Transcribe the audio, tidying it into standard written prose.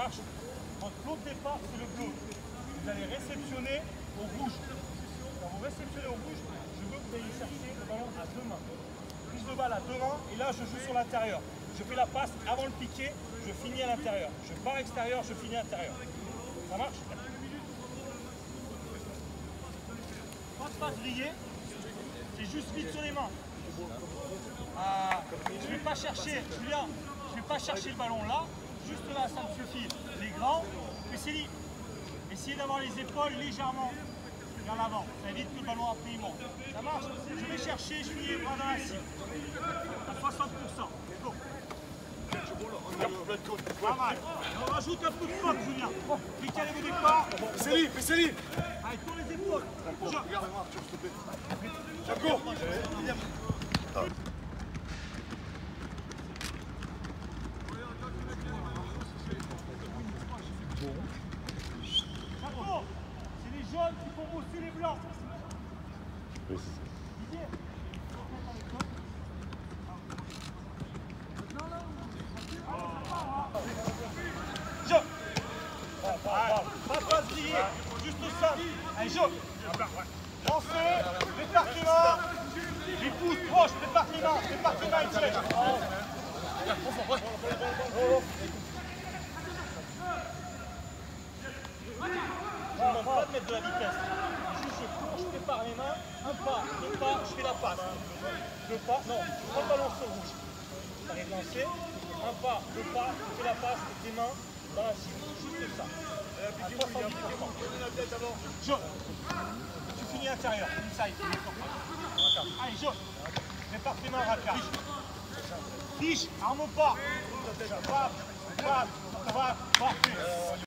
marche? Votre flow de départ, c'est le bloc. Vous allez réceptionner au rouge. Quand vous réceptionnez au rouge, je veux que vous ayez chercher le ballon à deux mains. Prise de balle à deux mains, et là je joue sur l'intérieur. Je fais la passe avant le piqué, je finis à l'intérieur. Je pars extérieur, je finis à l'intérieur. Ça marche? Pas de passe grillée, c'est juste vite sur les mains. Je ne vais pas chercher, Julien, je ne vais pas chercher le ballon là, juste là, ça me suffit. Les grands, essayez d'avoir les épaules légèrement vers l'avant, ça évite que le ballon après il monte. Ça marche? Je vais chercher, je finis les bras dans la cible. À 60%. Go. Pas mal. On rajoute un peu de pop, Julien. Décalez vos départs. Pissez-lui. Allez, tourne les épaules. Regarde-moi, s'il te plaît. Jaco. Jaco, c'est les jaunes qui font bosser les blancs. Didier. Jo. Pas de passe grillée, juste ça. Allez, Jo. Lancez, prépare tes mains. Les pouces proches, prépare tes mains, Etienne. Je ne demande pas de mettre de la vitesse. Juste je prépare les mains, un pas, deux pas, je fais la passe. Deux pas, non, je prends le ballon sur rouge. J'arrive à lancer, un pas, deux pas, je fais la passe, tes mains dans la cible. Juste ça. À 70%. Jo, tu finis intérieur, inside. Allez, Jo, prépare tes mains, Raka. Fiche, arme au pas. Parfait.